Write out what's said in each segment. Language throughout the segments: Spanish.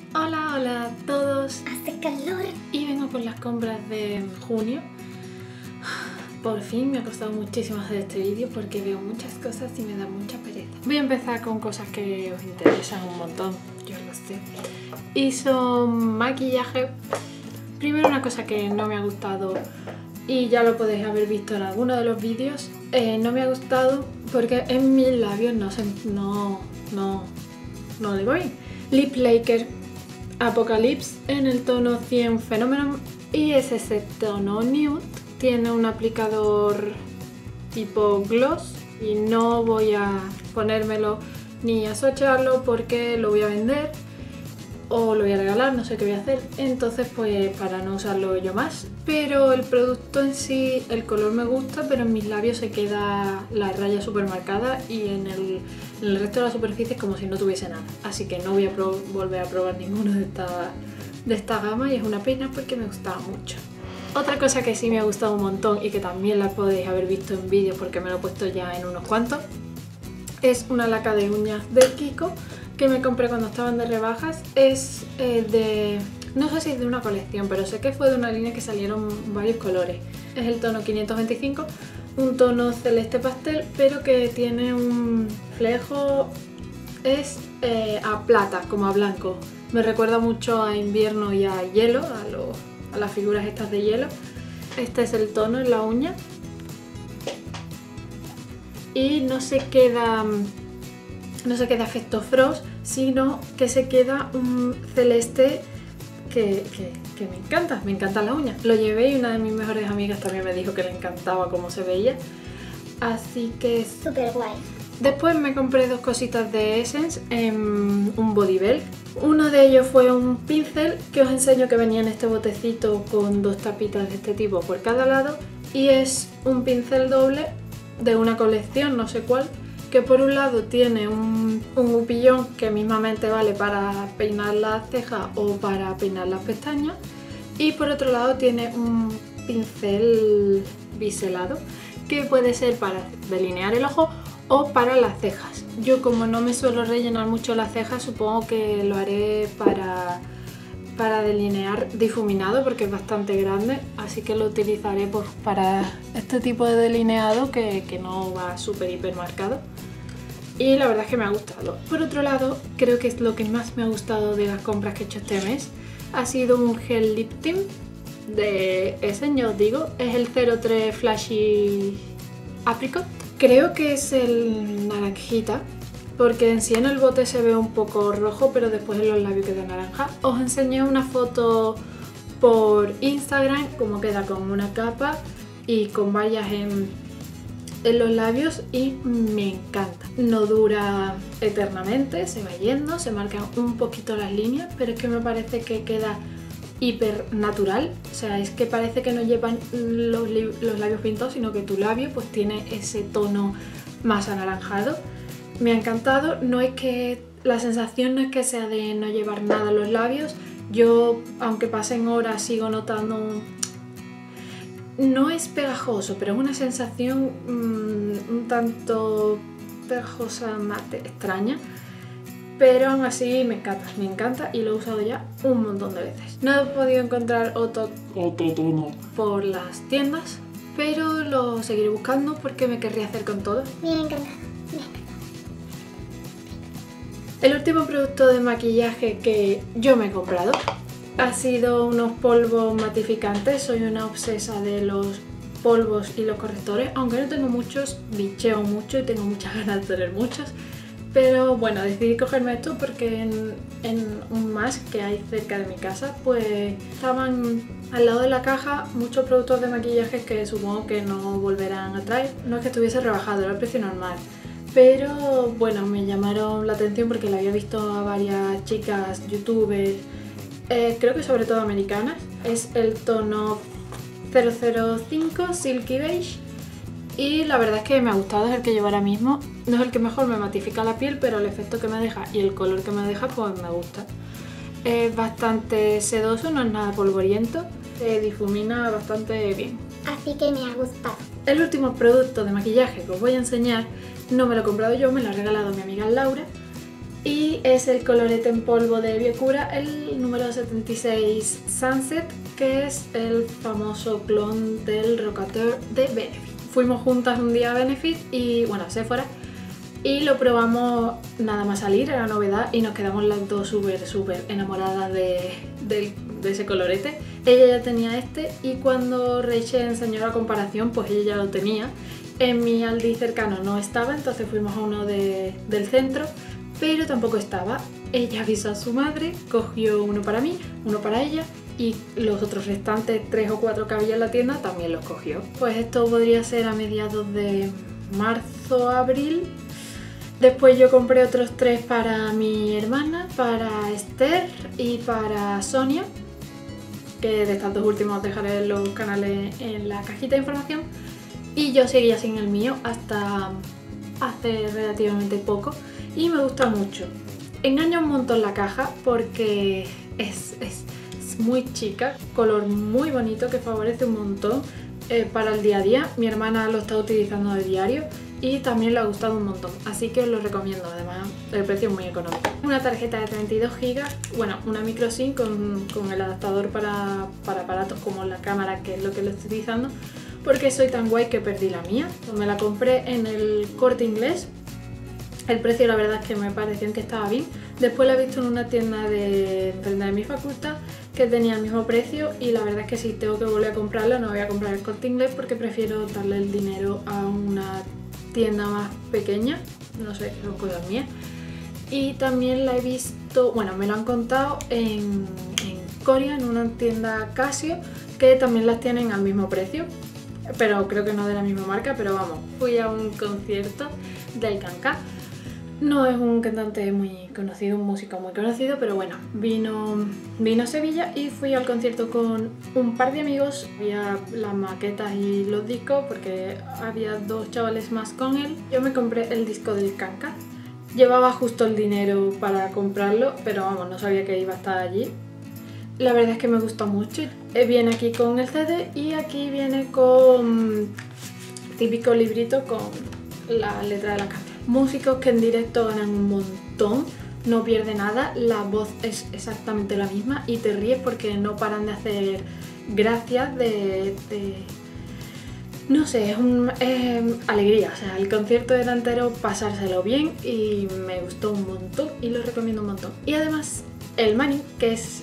Hola, hola a todos. Hace calor. Y vengo con las compras de junio. Por fin me ha costado muchísimo hacer este vídeo porque veo muchas cosas y me da mucha pereza. Voy a empezar con cosas que os interesan un montón, yo lo sé. Y son maquillaje. Primero una cosa que no me ha gustado y ya lo podéis haber visto en alguno de los vídeos. No me ha gustado porque en mis labios no le voy. Lip Laker Apocalypse en el tono 100 Phenomenon y es ese tono nude. Tiene un aplicador tipo gloss y no voy a ponérmelo ni a swatcharlo porque lo voy a vender o lo voy a regalar, no sé qué voy a hacer, entonces pues para no usarlo yo más. Pero el producto en sí, el color me gusta, pero en mis labios se queda la raya súper marcada y en el resto de la superficie es como si no tuviese nada, así que no voy a volver a probar ninguno de esta gama y es una pena porque me gustaba mucho. Otra cosa que sí me ha gustado un montón y que también la podéis haber visto en vídeos porque me lo he puesto ya en unos cuantos, es una laca de uñas de Kiko que me compré cuando estaban de rebajas. Es no sé si es de una colección, pero sé que fue de una línea que salieron varios colores. Es el tono 525, un tono celeste pastel, pero que tiene un flejo, es a plata, como a blanco. Me recuerda mucho a invierno y a hielo, a las figuras estas de hielo. Este es el tono en la uña. Y no se queda efecto frost, sino que se queda un celeste que me encanta la uña. Lo llevé y una de mis mejores amigas también me dijo que le encantaba cómo se veía, así que es súper guay. Después me compré dos cositas de Essence en un body belt. Uno de ellos fue un pincel que os enseño, que venía en este botecito con dos tapitas de este tipo por cada lado, y es un pincel doble de una colección, no sé cuál, que por un lado tiene un hupillón que mismamente vale para peinar las cejas o para peinar las pestañas, y por otro lado tiene un pincel biselado que puede ser para delinear el ojo o para las cejas. Yo, como no me suelo rellenar mucho las cejas, supongo que lo haré para delinear difuminado porque es bastante grande, así que lo utilizaré pues para este tipo de delineado que no va súper hiper marcado. Y la verdad es que me ha gustado. Por otro lado, creo que es lo que más me ha gustado de las compras que he hecho este mes. Ha sido un gel lip tint de Essence, ya os digo. Es el 03 Flashy Apricot. Creo que es el naranjita, porque en sí en el bote se ve un poco rojo, pero después en los labios queda naranja. Os enseñé una foto por Instagram, como queda con una capa y con vallas en los labios, y me encanta. No dura eternamente, se va yendo, se marcan un poquito las líneas, pero es que me parece que queda hiper natural. O sea, es que parece que no llevan los labios pintados, sino que tu labio pues tiene ese tono más anaranjado. Me ha encantado. No es que la sensación no es que sea de no llevar nada en los labios. Yo, aunque pasen horas, sigo notando. No es pegajoso, pero es una sensación un tanto pegajosa, mate, extraña. Pero aún así me encanta y lo he usado ya un montón de veces. No he podido encontrar otro tono por las tiendas, pero lo seguiré buscando porque me querría hacer con todo. Me ha encantado. El último producto de maquillaje que yo me he comprado ha sido unos polvos matificantes. Soy una obsesa de los polvos y los correctores, aunque no tengo muchos, bicheo mucho y tengo muchas ganas de tener muchos. Pero bueno, decidí cogerme esto porque en un Max que hay cerca de mi casa, pues estaban al lado de la caja muchos productos de maquillaje que supongo que no volverán a traer. No es que estuviese rebajado, era el precio normal. Pero bueno, me llamaron la atención porque la había visto a varias chicas youtubers, creo que sobre todo americanas. Es el tono 005 Silky Beige. Y la verdad es que me ha gustado, es el que llevo ahora mismo. No es el que mejor me matifica la piel, pero el efecto que me deja y el color que me deja pues me gusta. Es bastante sedoso, no es nada polvoriento, se difumina bastante bien. Así que me ha gustado. El último producto de maquillaje que os voy a enseñar no me lo he comprado yo, me lo ha regalado mi amiga Laura. y es el colorete en polvo de Biocura, el número 76 Sunset, que es el famoso clon del Rocateur de Benefit. Fuimos juntas un día a Benefit y bueno, a Sephora, y lo probamos nada más salir, era novedad, y nos quedamos las dos súper enamoradas de ese colorete. Ella ya tenía este y cuando Rachel enseñó la comparación, pues ella ya lo tenía. En mi Aldi cercano no estaba, entonces fuimos a uno del centro, pero tampoco estaba. Ella avisó a su madre, cogió uno para mí, uno para ella, y los otros restantes 3 o 4 que había en la tienda también los cogió. Pues esto podría ser a mediados de marzo, abril. Después yo compré otros 3 para mi hermana, para Esther y para Sonia, que de estas dos últimas os dejaré los canales en la cajita de información. Y yo seguía sin el mío hasta hace relativamente poco y me gusta mucho. Engaña un montón la caja porque es muy chica, color muy bonito que favorece un montón para el día a día. Mi hermana lo está utilizando de diario y también le ha gustado un montón, así que os lo recomiendo. Además el precio es muy económico. Una tarjeta de 32 GB, bueno, una micro SIM con el adaptador para aparatos como la cámara, que es lo que lo estoy utilizando, porque soy tan guay que perdí la mía. Me la compré en el Corte Inglés. El precio la verdad es que me pareció que estaba bien. Después la he visto en una tienda de mi facultad que tenía el mismo precio y la verdad es que si tengo que volver a comprarla no voy a comprar el Corte Inglés porque prefiero darle el dinero a una tienda más pequeña, no sé, son cosas mías. Y también la he visto, bueno, me lo han contado en Corea, en una tienda Casio, que también las tienen al mismo precio, pero creo que no de la misma marca. Pero vamos, fui a un concierto del Kanka. No es un cantante muy conocido, un músico muy conocido, pero bueno, vino a Sevilla y fui al concierto con un par de amigos. Había las maquetas y los discos porque había 2 chavales más con él. Yo me compré el disco del Kanka. Llevaba justo el dinero para comprarlo, pero vamos, no sabía que iba a estar allí. La verdad es que me gusta mucho. Viene aquí con el CD y aquí viene con típico librito con la letra de la canción. Músicos que en directo ganan un montón, no pierde nada, la voz es exactamente la misma y te ríes porque no paran de hacer gracias, no sé, es alegría. O sea, el concierto era entero pasárselo bien y me gustó un montón y lo recomiendo un montón. Y además el Manny, que es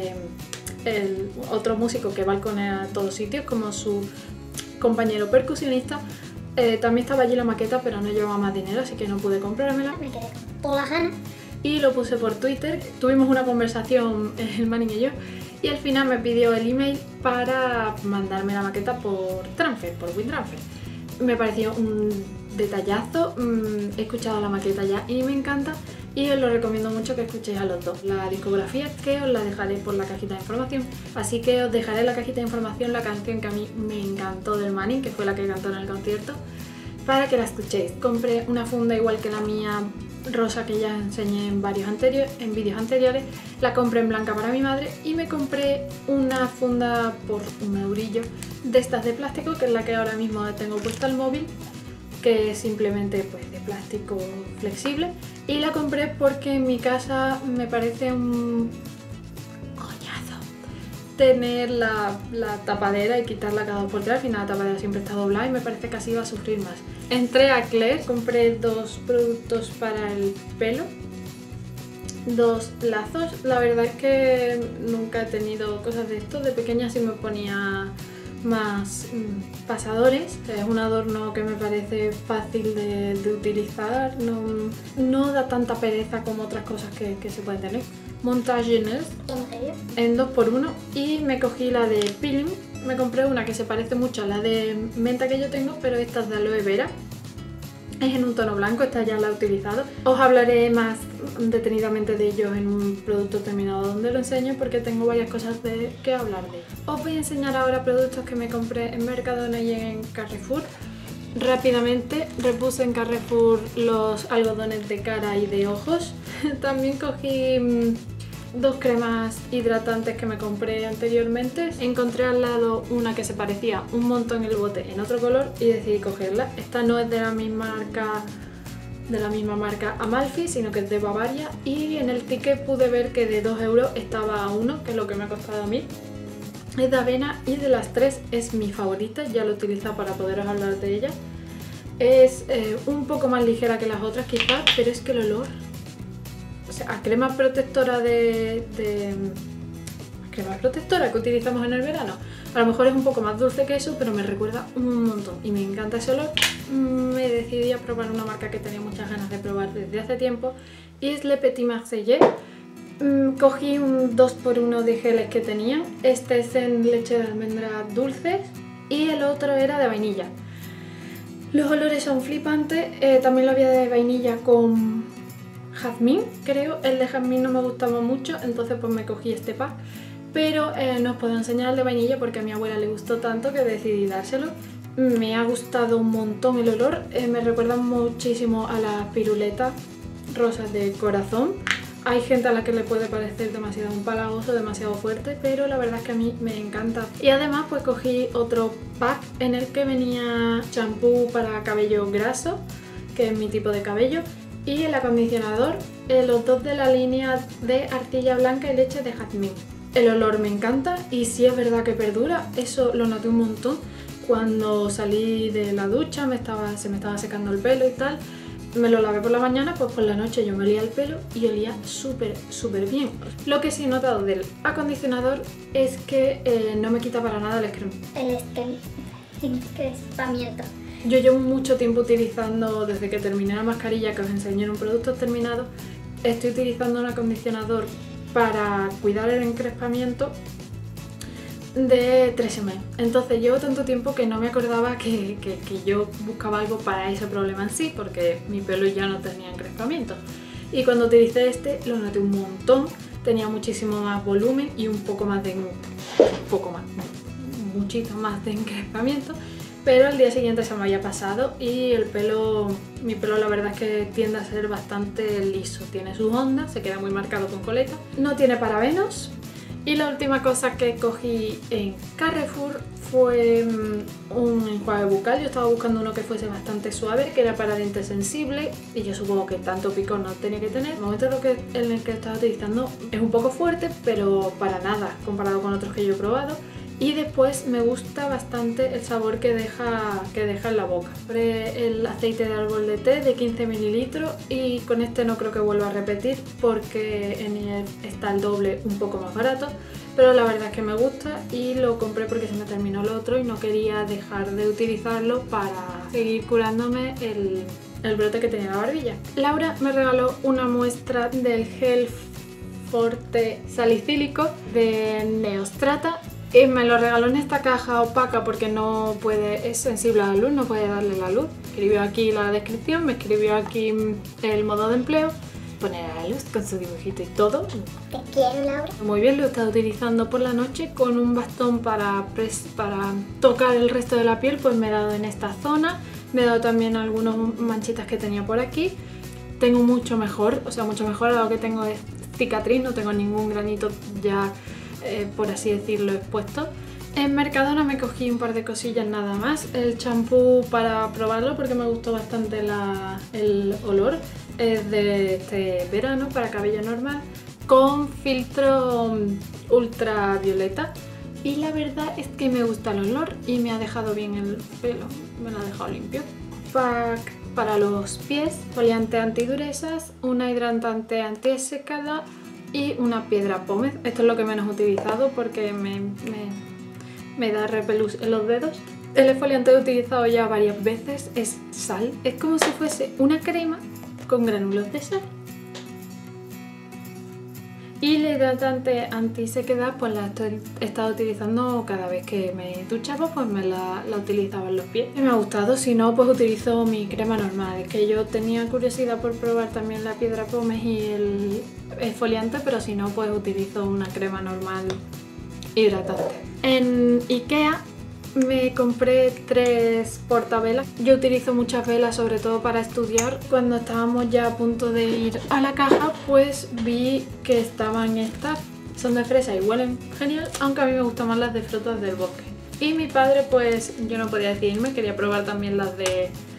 el otro músico que balconea a todos sitios como su compañero percusionista, también estaba allí la maqueta, pero no llevaba más dinero, así que no pude comprármela. Me quedé con las ganas. Y lo puse por Twitter. Tuvimos una conversación, el Manning y yo, y al final me pidió el email para mandarme la maqueta por transfer, por WinTransfer. Me pareció un detallazo. He escuchado la maqueta ya y me encanta. Y os lo recomiendo mucho que escuchéis a los dos. La discografía que os la dejaré por la cajita de información. Así que os dejaré en la cajita de información la canción que a mí me encantó del Manny, que fue la que cantó en el concierto, para que la escuchéis. Compré una funda igual que la mía, rosa, que ya enseñé en vídeos anteriores. La compré en blanca para mi madre y me compré una funda por €1 de estas de plástico, que es la que ahora mismo tengo puesta el móvil, que es simplemente pues de plástico flexible, y la compré porque en mi casa me parece un coñazo tener la tapadera y quitarla cada 2 por 3. Al final la tapadera siempre está doblada y me parece que así va a sufrir más. Entré a Claire, compré 2 productos para el pelo, 2 lazos. La verdad es que nunca he tenido cosas de esto. De pequeña sí me ponía más pasadores. Es un adorno que me parece fácil de utilizar, no da tanta pereza como otras cosas que se pueden tener. Montagenes en 2x1 y me cogí la de peeling. Me compré una que se parece mucho a la de menta que yo tengo, pero esta es de aloe vera. Es en un tono blanco, esta ya la he utilizado. Os hablaré más detenidamente de ellos en un producto terminado donde lo enseño, porque tengo varias cosas de que hablar de ellos. Os voy a enseñar ahora productos que me compré en Mercadona y en Carrefour. Rápidamente repuse en Carrefour los algodones de cara y de ojos. También cogí 2 cremas hidratantes que me compré anteriormente. Encontré al lado una que se parecía un montón el bote en otro color y decidí cogerla. Esta no es de la misma marca de la misma marca Amalfi, sino que es de Bavaria, y en el ticket pude ver que de 2 euros estaba a 1, que es lo que me ha costado a mí. Es de avena y de las tres es mi favorita, ya lo he utilizado para poderos hablar de ella. Es un poco más ligera que las otras quizás, pero es que el olor, o sea, a crema protectora crema protectora que utilizamos en el verano, a lo mejor es un poco más dulce que eso, pero me recuerda un montón y me encanta ese olor. Me decidí a probar una marca que tenía muchas ganas de probar desde hace tiempo y es Le Petit Marseillais. Cogí un 2x1 de geles que tenía. Este es en leche de almendra dulces y el otro era de vainilla. Los olores son flipantes. También lo había de vainilla con jazmín, creo. El de jazmín no me gustaba mucho, entonces pues me cogí este pack. Pero no os puedo enseñar el de vainilla porque a mi abuela le gustó tanto que decidí dárselo. Me ha gustado un montón el olor. Me recuerda muchísimo a las piruletas rosas de corazón. Hay gente a la que le puede parecer demasiado empalagoso, demasiado fuerte, pero la verdad es que a mí me encanta. Y además pues cogí otro pack en el que venía champú para cabello graso, que es mi tipo de cabello, y el acondicionador, los dos de la línea de arcilla blanca y leche de jazmín. El olor me encanta y sí es verdad que perdura, eso lo noté un montón. Cuando salí de la ducha se me estaba secando el pelo y tal. Me lo lavé por la mañana, pues por la noche yo me olía el pelo y olía súper bien. Lo que sí he notado del acondicionador es que no me quita para nada el encrespamiento. Yo llevo mucho tiempo utilizando, desde que terminé la mascarilla que os enseñé en un producto terminado, estoy utilizando un acondicionador para cuidar el encrespamiento de Tresemmé. Entonces llevo tanto tiempo que no me acordaba que yo buscaba algo para ese problema en sí, porque mi pelo ya no tenía encrespamiento. Y cuando utilicé este lo noté un montón, tenía muchísimo más volumen y muchito más de encrespamiento, pero al día siguiente se me había pasado y mi pelo la verdad es que tiende a ser bastante liso, tiene sus ondas, se queda muy marcado con coleta, no tiene parabenos. Y la última cosa que cogí en Carrefour fue un enjuague bucal. Yo estaba buscando uno que fuese bastante suave, que era para dientes sensibles, y yo supongo que tanto picor no tenía que tener. El momento en el que estaba utilizando es un poco fuerte, pero para nada comparado con otros que yo he probado. Y después me gusta bastante el sabor que deja en la boca. Compré el aceite de árbol de té de 15 mililitros y con este no creo que vuelva a repetir porque en él está el doble, un poco más barato. Pero la verdad es que me gusta y lo compré porque se me terminó el otro y no quería dejar de utilizarlo para seguir curándome el brote que tenía en la barbilla. Laura me regaló una muestra del gel Forte salicílico de Neostrata. Y me lo regaló en esta caja opaca porque es sensible a la luz, no puede darle la luz. Escribió aquí la descripción, me escribió aquí el modo de empleo, poner a la luz con su dibujito y todo. Te quiero, Laura. Muy bien, lo he estado utilizando por la noche con un bastón para tocar el resto de la piel, pues me he dado en esta zona, me he dado también algunas manchitas que tenía por aquí. Tengo mucho mejor a lo que tengo es cicatriz, no tengo ningún granito ya por así decirlo expuesto. En Mercadona me cogí un par de cosillas nada más. El champú para probarlo porque me gustó bastante el olor. Es de este verano para cabello normal con filtro ultravioleta. Y la verdad es que me gusta el olor y me ha dejado bien el pelo, me lo ha dejado limpio. Pack para los pies, exfoliante antidurezas, una hidratante antisecada y una piedra pómez. Esto es lo que menos he utilizado porque me da repelús en los dedos. El exfoliante he utilizado ya varias veces, es sal. Es como si fuese una crema con gránulos de sal. Y la hidratante antisequedad pues la he estado utilizando cada vez que me duchaba, pues me la utilizaba en los pies. Y me ha gustado, si no pues utilizo mi crema normal. Es que yo tenía curiosidad por probar también la piedra pómez y el exfoliante, pero si no pues utilizo una crema normal hidratante. En Ikea me compré 3 portavelas. Yo utilizo muchas velas, sobre todo para estudiar. Cuando estábamos ya a punto de ir a la caja, pues vi que estaban estas. Son de fresa y huelen genial, aunque a mí me gustan más las de frutas del bosque. Y mi padre, pues yo no podía decidirme, quería probar también las de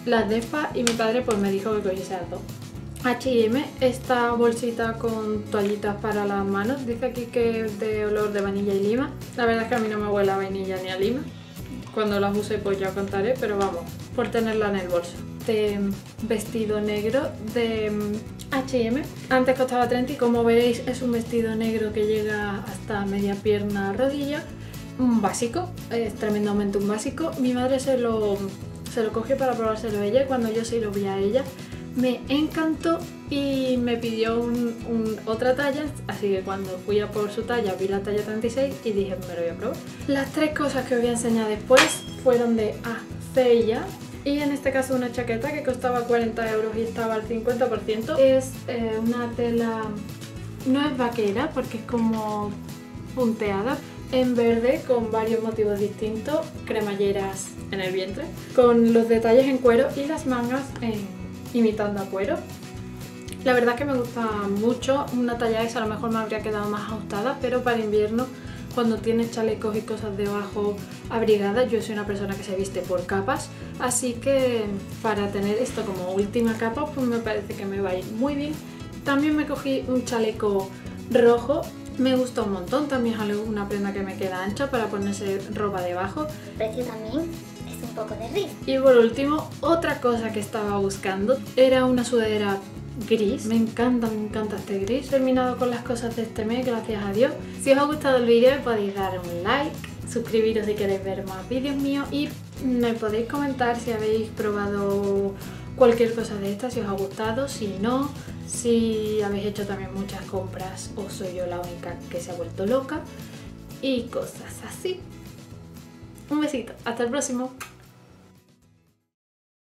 las de spa y mi padre pues me dijo que cogiese las dos. H&M, esta bolsita con toallitas para las manos, dice aquí que es de olor de vainilla y lima. La verdad es que a mí no me huele a vainilla ni a lima. Cuando las use pues ya contaré, pero vamos, por tenerla en el bolso. Este vestido negro de H&M, antes costaba 30 y como veréis es un vestido negro que llega hasta media pierna, rodilla. Un básico, es tremendamente un básico. Mi madre se lo cogió para probárselo ella y cuando yo se lo vi a ella me encantó y me pidió otra talla, así que cuando fui a por su talla vi la talla 36 y dije me lo voy a probar. Las tres cosas que os voy a enseñar después fueron de Aceia y en este caso una chaqueta que costaba 40 euros y estaba al 50%. Es una tela, no es vaquera porque es como punteada, en verde con varios motivos distintos, cremalleras en el vientre, con los detalles en cuero y las mangas imitando a cuero. La verdad es que me gusta mucho, una talla esa a lo mejor me habría quedado más ajustada, pero para invierno cuando tienes chalecos y cosas debajo abrigadas, yo soy una persona que se viste por capas, así que para tener esto como última capa pues me parece que me va a ir muy bien. También me cogí un chaleco rojo. Me gustó un montón, también es una prenda que me queda ancha para ponerse ropa debajo. El precio también es un poco de risa. Y por último, otra cosa que estaba buscando era una sudadera gris. Me encanta este gris. He terminado con las cosas de este mes, gracias a Dios. Si os ha gustado el vídeo podéis dar un like, suscribiros si queréis ver más vídeos míos y me podéis comentar si habéis probado cualquier cosa de esta, si os ha gustado, si no, si habéis hecho también muchas compras o soy yo la única que se ha vuelto loca y cosas así. Un besito, hasta el próximo.